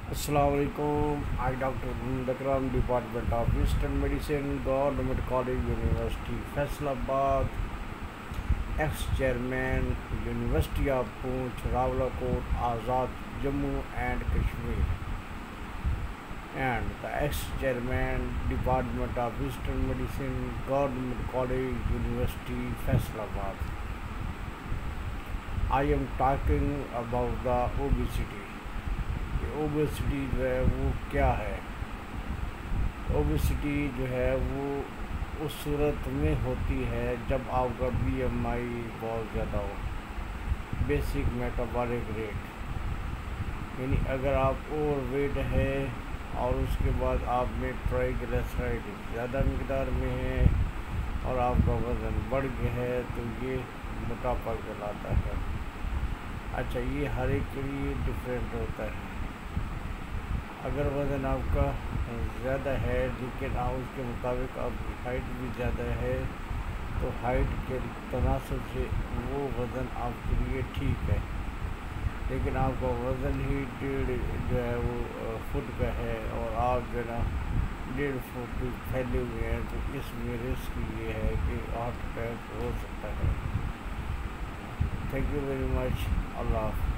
Assalamu alaikum. I Dr. Akram, Department of Eastern Medicine, Government College, University, Faisalabad, ex-chairman, University of Poonch, Rawalakot, Azad, Jammu and Kashmir, and the ex-chairman, Department of Eastern Medicine, Government College, University, Faisalabad. I am talking about the obesity. Obesity जो है वो क्या है। Obesity जो है वो उस सूरत में होती है जब आपका बीएमआई बहुत ज़्यादा हो, बेसिक मेटाबॉलिक रेट, यानी अगर आप ओवरवेट है और उसके बाद आप में ट्राइग्लिसराइड ज़्यादा मकदार में है और आपका वज़न बढ़ गया है तो ये मोटापा कहलाता है। अच्छा, ये हर एक के लिए डिफरेंट होता है। अगर वज़न आपका ज़्यादा है लेकिन आप उसके मुताबिक आपकी हाइट भी ज़्यादा है तो हाइट के तनासब से वो वज़न आपके लिए ठीक है, लेकिन आपका वज़न ही 1.5 जो है वो फुट का है और आप जो है ना 1.5 फुट फैले हुए हैं तो इसमें रिस्क ये है कि हार्ट अटैक हो सकता है। Thank you very much. अल्लाह हाफ़िज़।